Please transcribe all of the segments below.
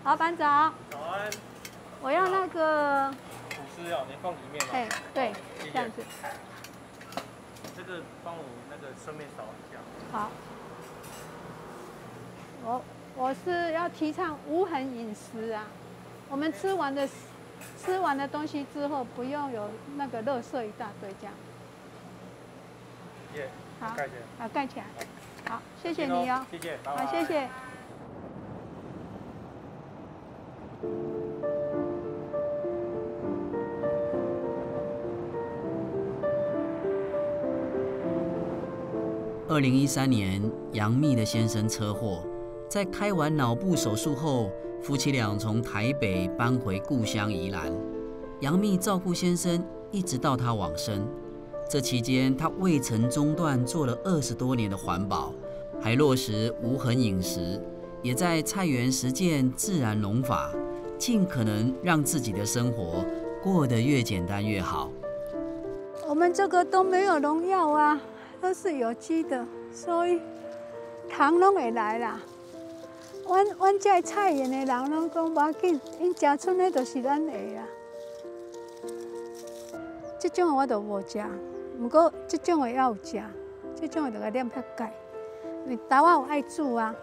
老板早。 早安。 我要那个吐司哦，你放里面吗？ 哎，对， 谢谢这样子。 这个帮我那个顺便扫一下。 好。我是要提倡无痕饮食啊。我们吃完的东西之后，不用有那个垃圾一大堆这样。 耶。 好， 盖起来。 好，盖起来。好，谢谢你哦。 谢谢，拜拜。 好，谢谢。 2013年，杨幂的先生车祸，在开完脑部手术后，夫妻俩从台北搬回故乡宜兰。杨幂照顾先生，一直到他往生。这期间，她未曾中断做了20多年的环保，还落实无痕饮食，也在菜园实践自然农法，尽可能让自己的生活过得越简单越好。 我们这个都没有农药啊。都是有机的，所以糖拢会来啦。阮这菜园的人拢讲无要紧，因食剩的就是咱的啦。这种的我都无食，不过这种的也有食，这种的就要啉较钙。因为豆仔有爱煮啊。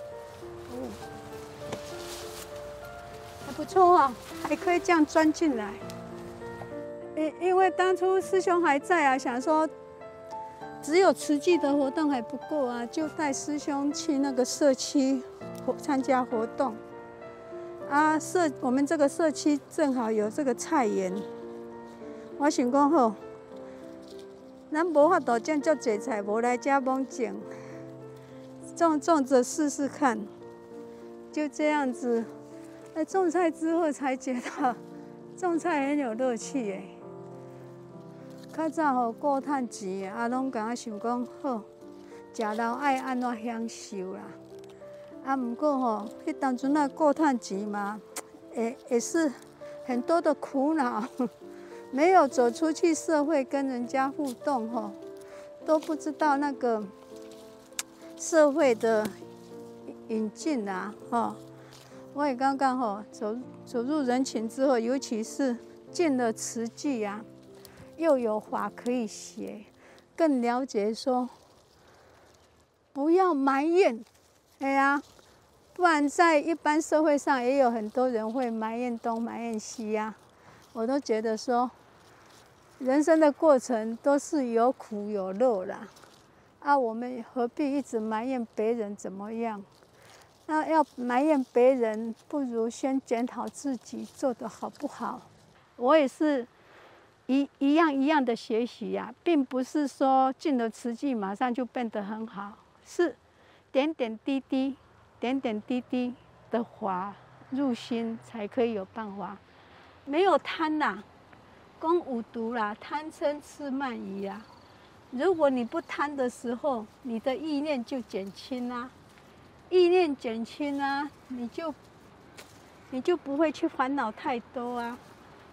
还不错哦，还可以这样钻进来。因为当初师兄还在啊，想说。只有慈济的活动还不够啊，就带师兄去那个社区参加活动。啊，我们这个社区正好有这个菜园，我想讲好，咱无法度种足济菜，无来这帮种，种着试试看。就这样子，种菜之后才觉得种菜很有乐趣哎。较早吼顾趁钱啊，拢甲我想讲好，食老爱安怎享受啦。啊，毋过吼，迄当阵啊顾趁钱嘛，也是很多的苦恼，没有走出去社会跟人家互动吼，都不知道那个社会的引进啊，吼。我也刚刚吼走入人群之后，尤其是进了慈济啊。又有法可以学，更了解说不要埋怨，哎呀，不然在一般社会上也有很多人会埋怨东埋怨西呀。我都觉得说，人生的过程都是有苦有乐啦，啊，我们何必一直埋怨别人怎么样？那要埋怨别人，不如先检讨自己做得好不好。我也是。一样的学习呀，并不是说进了慈济马上就变得很好，是点点滴滴的法入心，才可以有办法。没有贪啦，讲有毒啦，贪嗔痴慢疑啦。如果你不贪的时候，你的意念就减轻啦，意念减轻啦，你就不会去烦恼太多啊。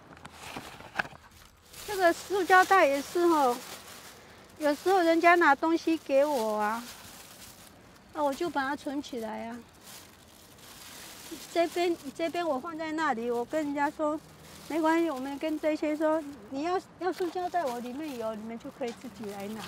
这个塑胶袋也是吼，有时候人家拿东西给我啊，我就把它存起来啊。这边我放在那里，我跟人家说没关系，我们跟这些说，你要塑胶袋，我里面有，你们就可以自己来拿。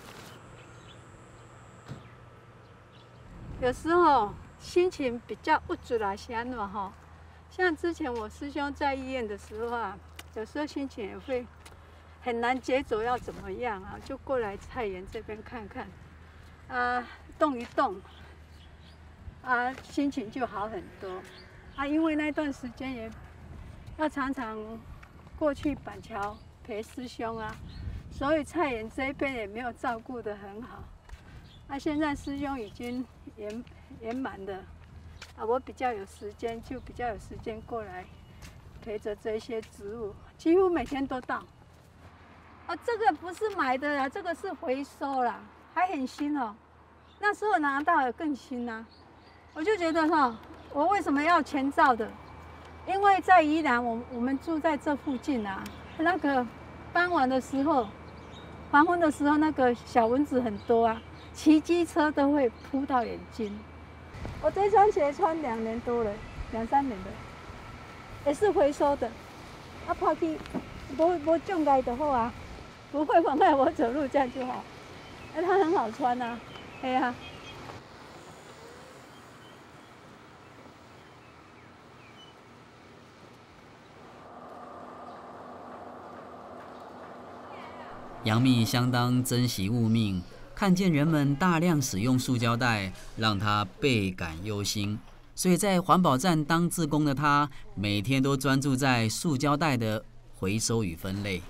有时候心情比较不准啦，是安怎吼？像之前我师兄在医院的时候啊，有时候心情也会。很难节奏要怎么样啊？就过来菜园这边看看，啊，动一动，啊，心情就好很多。啊，因为那段时间也要常常过去板桥陪师兄啊，所以菜园这边也没有照顾得很好。啊，现在师兄已经圆满了，啊，我比较有时间，就比较有时间过来陪着这些植物，几乎每天都到。这个不是买的啦，这个是回收啦，还很新哦。那时候拿到的更新啊，我就觉得哈，我为什么要全照的？因为在宜兰，我们住在这附近啊，那个傍晚的时候、黄昏的时候，那个小蚊子很多啊，骑机车都会扑到眼睛。我这双鞋穿2年多了， 2、3年的，也是回收的。啊，抛弃无障碍就好啊，不会妨碍我走路，这样就好。它很好穿啊，哎呀。 杨幂相当珍惜物命，看见人们大量使用塑胶袋，让她倍感忧心。所以在环保站当志工的她，每天都专注在塑胶袋的回收与分类。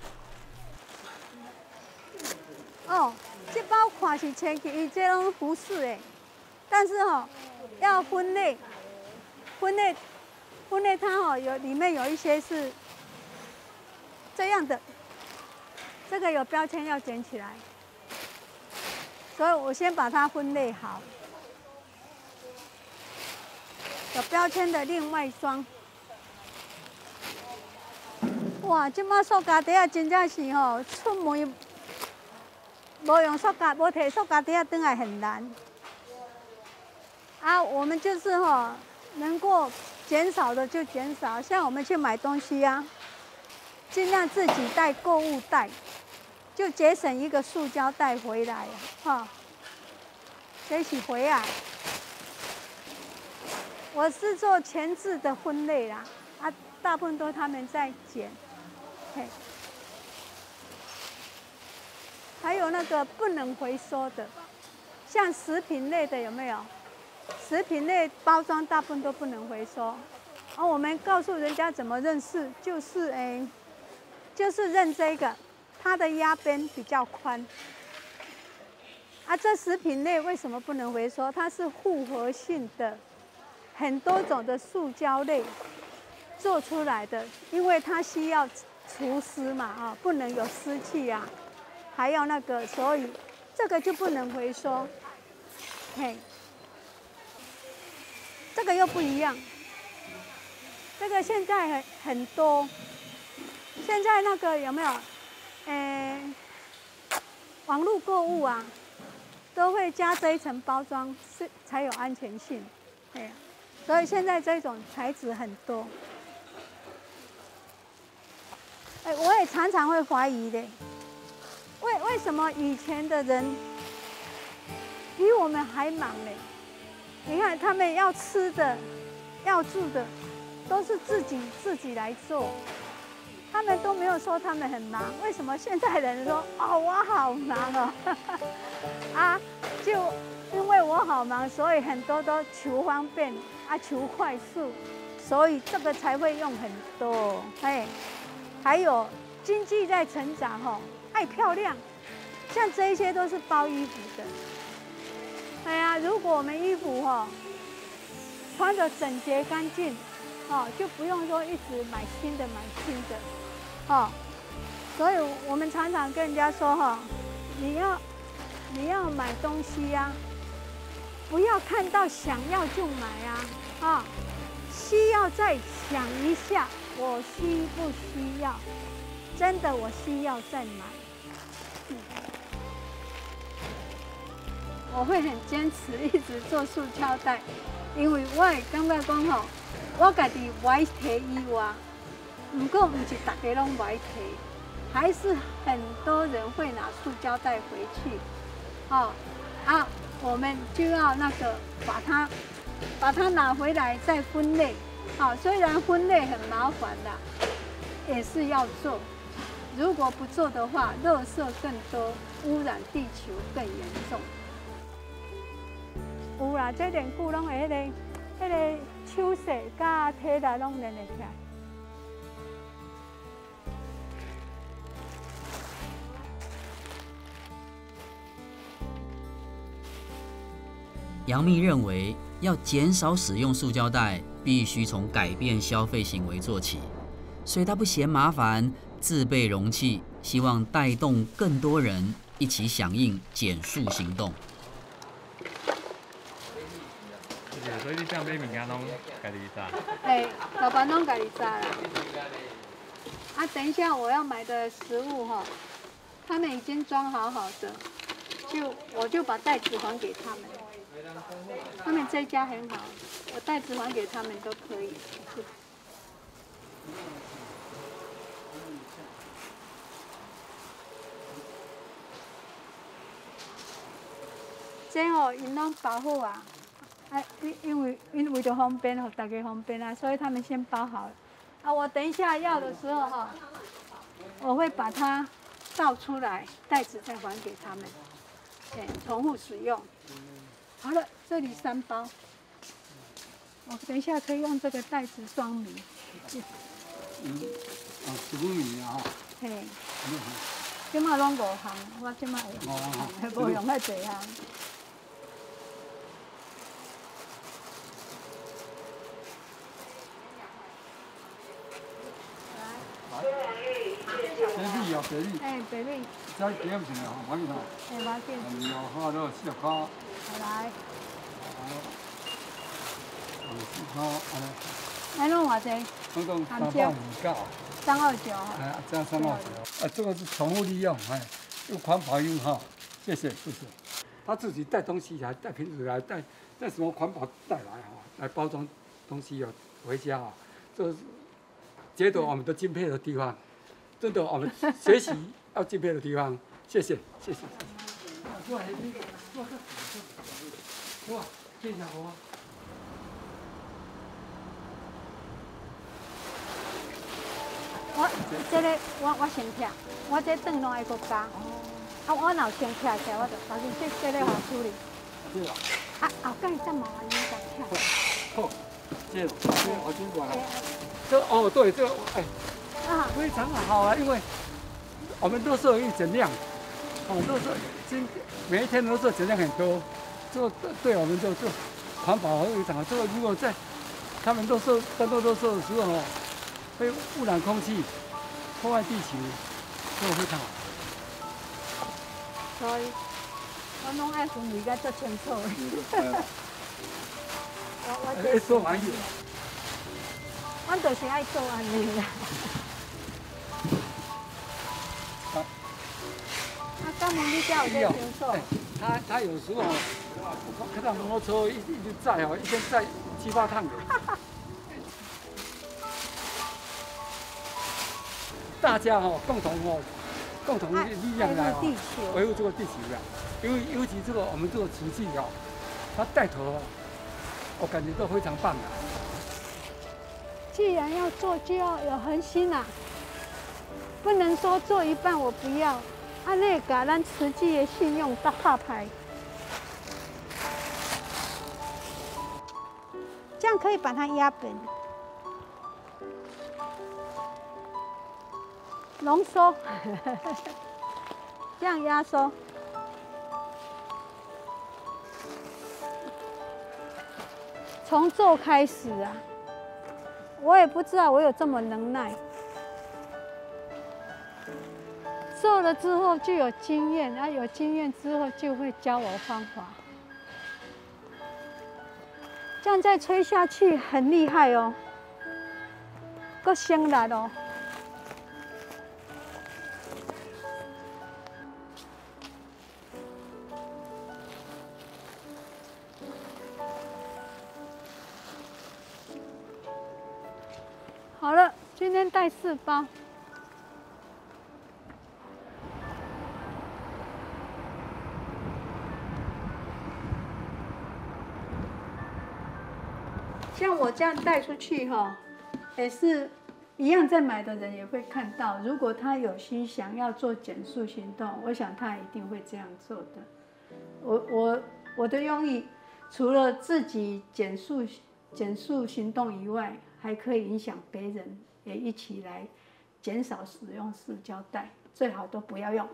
哦，这包看是千去，伊这拢服饰的，但是要分类它里面有一些是这样的。这个有标签要捡起来，所以我先把它分类好。有标签的另外装。哇，即马塑胶袋真正是出门无用塑胶，无摕塑胶袋回来很难。啊，我们就是能够减少的就减少，像我们去买东西啊，尽量自己带购物袋。就节省一个塑胶袋回来这是回来。我是做前置的分类啦，大部分都他们在捡。还有那个不能回收的，像食品类的有没有？食品类包装大部分都不能回收。我们告诉人家怎么认识，就是认这个。它的压边比较宽，这食品类为什么不能回收？它是复合性的，很多种的塑胶类做出来的，因为它需要除湿嘛，不能有湿气啊，还要那个，所以这个就不能回收。这个又不一样，这个现在很多，现在那个有没有？网络购物啊，都会加这一层包装，才有安全性。所以现在这种材质很多。我也常常会怀疑的，为什么以前的人比我们还忙呢？你看他们要吃的、要住的，都是自己来做。他们都没有说他们很忙，为什么现在人说我好忙就因为我好忙，所以很多都求方便求快速，所以这个才会用很多。还有经济在成长爱漂亮，像这一些都是包衣服的。如果我们衣服穿得整洁干净，就不用说一直买新的。所以我们常常跟人家说你要买东西呀，不要看到想要就买需要再想一下，我需不需要？真的我需要再买。我会很坚持一直做塑胶袋，因为我会感觉讲我家己不爱提以外。不过不是大家拢不爱提，还是很多人会拿塑胶袋回去，我们就要那个把它拿回来再分类，虽然分类很麻烦啦，也是要做。如果不做的话，垃圾更多，污染地球更严重。有啦，这连久拢会迄个手势甲体力拢练得起来。 杨幂认为，要减少使用塑胶袋，必须从改变消费行为做起。所以她不嫌麻烦，自备容器，希望带动更多人一起响应减塑行动。 所以你这样买物件拢家己炸？ 老板拢家己炸啦。等一下我要买的食物他们已经装好的，我就把袋子还给他们。 他们这家很好，我袋子还给他们都可以。这哦，因拢包好啊，因为着方便，互大家方便啊，所以他们先包好了。啊，我等一下要的时候哈，我会把它倒出来，袋子再还给他们，重复使用。好了，这里3包，我等一下可以用这个袋子装米。 10米啊！ 嘿，即马拢5项，我即马无用遐济项。 白米啊，白米。 白米。 再减一下吼，我给他。 我紧。 然后了4块。 来。 4块， 安弄偌济？ 总共359。 329。 这样329。这个是重复利用，用环保用哈，谢谢。他自己带东西来，带瓶子来，带什么环保袋来哈，来包装东西回家啊，这是觉得我们的敬佩的地方，真的我们学习要敬佩的地方，谢谢。哇，谢谢我。 我先拆，我这顿拢爱搁加。我若先拆起来，我就赶紧这个好处理。 对了。 后盖再麻烦你再拆。 好，谢谢，我先过来。对，这个非常好啊，因为我们垃圾易减量，垃圾每一天垃圾减量很多，这个对我们就环保非常好。这个如果在他们单独垃圾的时候会污染空气，破坏地球，这个非常好。 所以，我拢爱分类甲足清楚。我做完意。 我就是爱做安尼啦。干嘛你叫我这清楚？ 他有时候看到摩托车一直载一天载7、8趟的。大家共同力量来维护这个地球的，因为尤其这个我们这个瓷器他带头我感觉都非常棒的。 既然要做，就要有恒心啊，不能说做一半我不要，安尼把咱瓷器的信用打下牌。这样可以把它压扁。浓缩，这样压缩。从做开始啊，我也不知道我有这么能耐。做了之后就有经验，然后有经验之后就会教我方法。这样再吹下去很厉害哦，够香辣哦。好了，今天带4包。像我这样带出去也是一样，在买的人也会看到。如果他有心想要做减塑行动，我想他一定会这样做的。我的用意，除了自己减塑行动以外，还可以影响别人，也一起来减少使用塑胶袋，最好都不要用。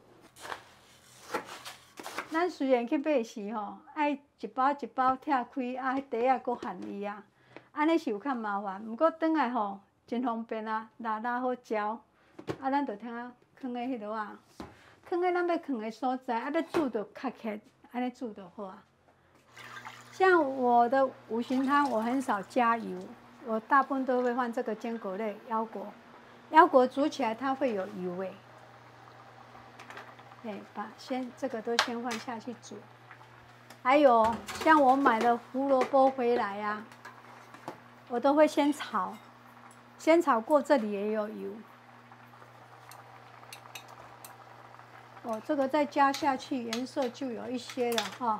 咱虽然去买时爱一包一包拆开，迄袋仔搁含伊啊，安尼是有较麻烦。不过转来真方便啊，拉好嚼，咱就听放在迄落啊，放在咱要放的所在，要煮就卡起来，安尼煮就好啊。像我的五行汤，我很少加油，我大部分都会放这个坚果类腰果，腰果煮起来它会有油味。把这个都先放下去煮。 还有像我买了胡萝卜回来啊，我都会先炒，先炒过，这里也有油。哦，这个再加下去，颜色就有一些了哈。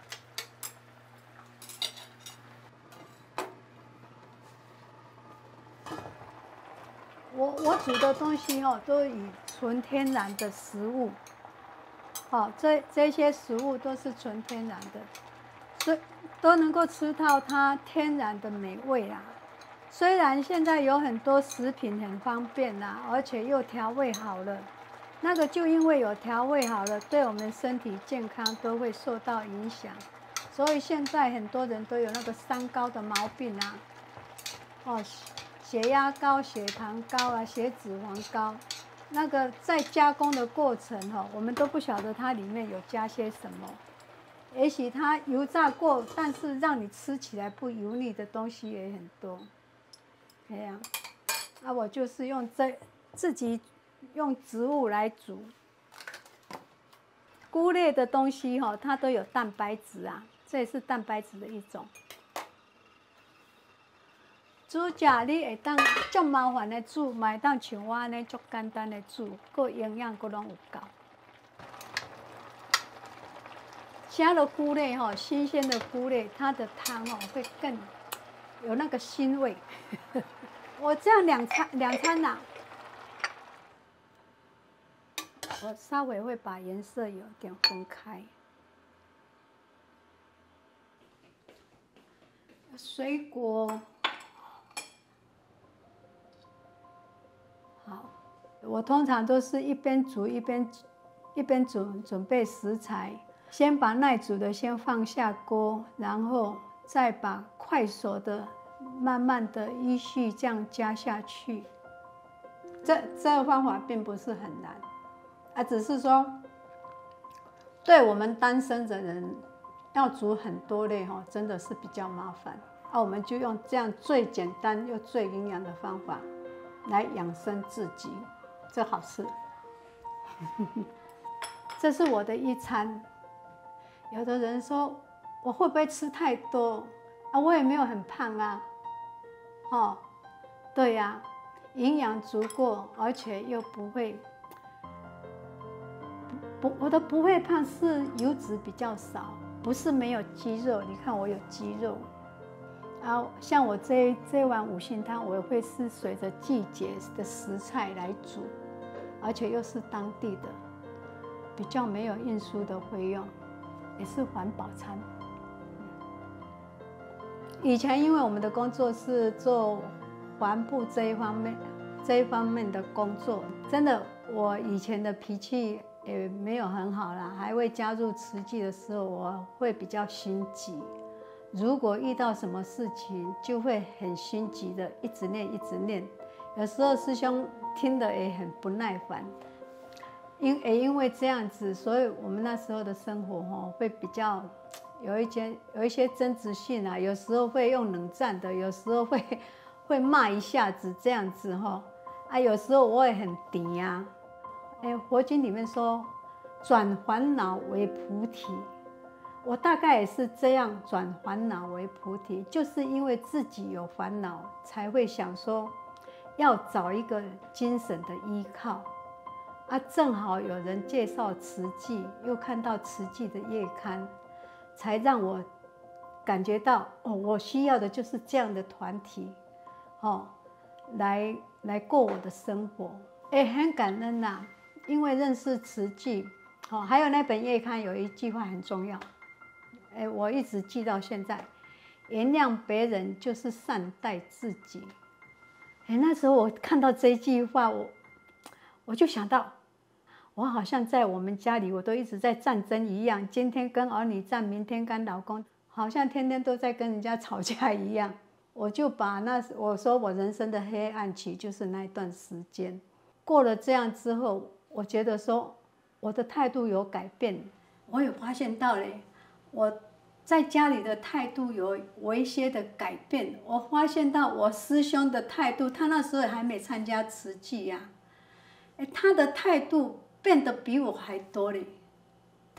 我煮的东西哦，都以纯天然的食物，好，这些食物都是纯天然的，所以都能够吃到它天然的美味啦。虽然现在有很多食品很方便啦，而且又调味好了，那个就因为有调味好了，对我们身体健康都会受到影响，所以现在很多人都有那个三高的毛病啊，哦。血压高、血糖高啊、血脂肪高，那个在加工的过程哈，我们都不晓得它里面有加些什么。也许它油炸过，但是让你吃起来不油腻的东西也很多。这样，那我就是用自己用植物来煮。菇类的东西哈，它都有蛋白质啊，这也是蛋白质的一种。煮食你会当足麻烦的煮，嘛会当像我安尼足简单的煮，佮营养佮拢有够。加了菇类吼，新鲜的菇类，它的汤哦会更有那个腥味。我这样两餐呐，我稍微会把颜色有点分开。水果。好，我通常都是一边煮一边准备食材，先把耐煮的先放下锅，然后再把快熟的慢慢的依序这样加下去。这个方法并不是很难，啊，只是说对我们单身的人要煮很多类哈，真的是比较麻烦。啊，我们就用这样最简单又最营养的方法。来养生自己，这好事。这是我的一餐。有的人说我会不会吃太多啊？我也没有很胖啊。哦，对呀，营养足够，而且又不会我的不会胖是油脂比较少，不是没有肌肉。你看我有肌肉。然后像我这碗五辛汤，我会是随着季节的食材来煮，而且又是当地的，比较没有运输的费用，也是环保餐。以前因为我们的工作是做环部这一方面的工作，真的我以前的脾气也没有很好啦，还会加入慈济的时候，我会比较心急。如果遇到什么事情，就会很心急的一直念，有时候师兄听得也很不耐烦。因为这样子，所以我们那时候的生活会比较有一些争执性啊，有时候会用冷战的，有时候会骂一下子这样子啊，有时候我也很低啊。佛经里面说，转烦恼为菩提。我大概也是这样转烦恼为菩提，就是因为自己有烦恼，才会想说要找一个精神的依靠啊。正好有人介绍慈济，又看到慈济的月刊，才让我感觉到我需要的就是这样的团体，来过我的生活。很感恩呐，因为认识慈济，还有那本月刊有一句话很重要。我一直记到现在，原谅别人就是善待自己。那时候我看到这句话，我就想到，我好像在我们家里，我都一直在战争一样，今天跟儿女战，明天跟老公，好像天天都在跟人家吵架一样。我就把我说我人生的黑暗期就是那一段时间，过了这样之后，我觉得说我的态度有改变，我有发现到嘞。我在家里的态度有一些的改变，我发现到我师兄的态度，他那时候还没参加慈济呀，他的态度变得比我还多嘞。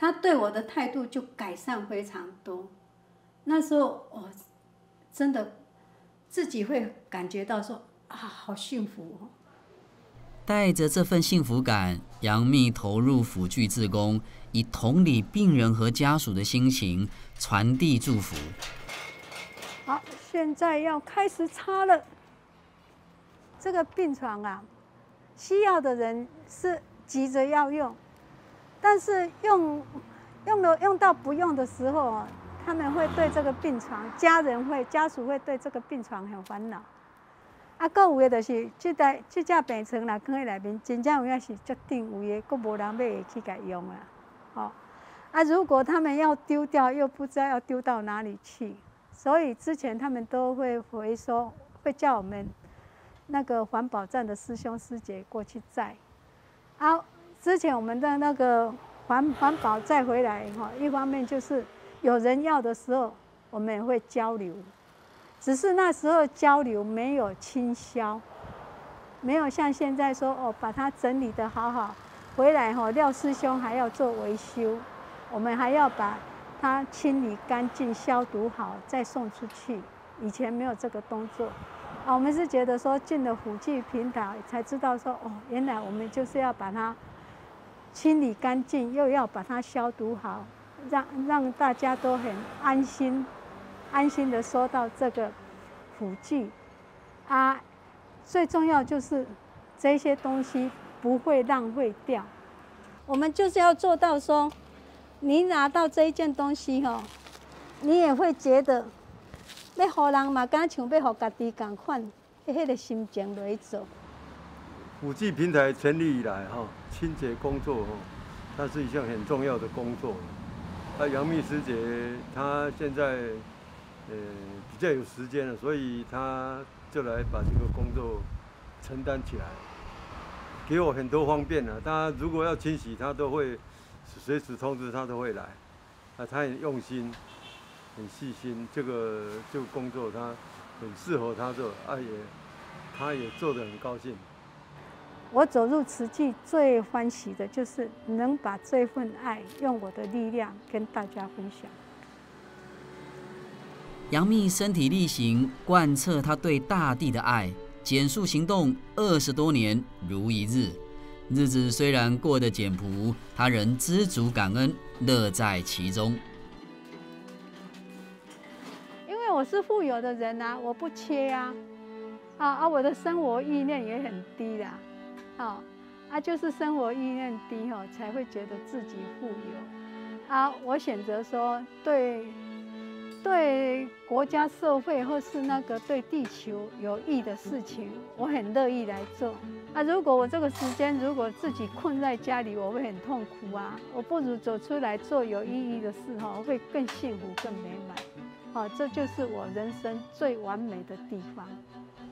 他对我的态度就改善非常多。那时候我真的自己会感觉到说啊，好幸福哦。 带着这份幸福感，杨幂投入辅具志工，以同理病人和家属的心情，传递祝福。 好，现在要开始擦了。这个病床啊，需要的人是急着要用，但是用到不用的时候啊，他们会对这个病床，家属会对这个病床很烦恼。啊，搁有的就是这只病床啦，放在内面，真正有影是足顶，有的搁无人买去甲用啦。哦，啊，如果他们要丢掉，又不知道要丢到哪里去，所以之前他们都会回收，会叫我们那个环保站的师兄师姐过去载。啊，之前我们的那个环保载回来哈，一方面就是有人要的时候，我们也会交流。只是那时候交流没有倾销，没有像现在说哦，把它整理得好好，回来哈，廖师兄还要做维修，我们还要把它清理干净、消毒好再送出去。以前没有这个动作，啊，我们是觉得说进了辅具平台才知道说哦，原来我们就是要把它清理干净，又要把它消毒好，让大家都很安心的收到这个辅具啊，最重要就是这些东西不会浪费掉。我们就是要做到说，你拿到这一件东西吼，你也会觉得要互人嘛，敢像要互家己同款，迄个心情来做。 辅具平台成立以来哈，清洁工作它是一项很重要的工作。那杨幂师姐她现在比较有时间了，所以她就来把这个工作承担起来，给我很多方便了。她如果要清洗，她都会随时通知，她都会来。啊，她很用心，很细心，这个工作她很适合她做，她也做得很高兴。 我走入慈济最欢喜的就是能把这份爱用我的力量跟大家分享。 杨幂身体力行，贯彻她对大地的爱，减塑行动20多年如一日。日子虽然过得简朴，她仍知足感恩，乐在其中。 因为我是富有的人啊，我不缺啊，我的生活意念也很低啦。就是生活意念低哈，才会觉得自己富有。我选择说对国家社会或是那个对地球有益的事情，我很乐意来做。如果我这个时间如果自己困在家里，我会很痛苦啊。我不如走出来做有意义的事哈，会更幸福、更美满。这就是我人生最完美的地方。